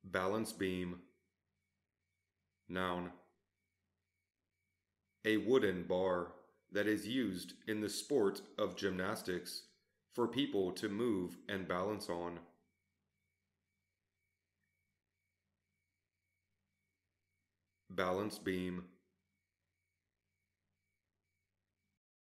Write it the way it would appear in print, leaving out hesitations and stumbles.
Balance beam. Noun. A wooden bar that is used in the sport of gymnastics for people to move and balance on. Balance beam.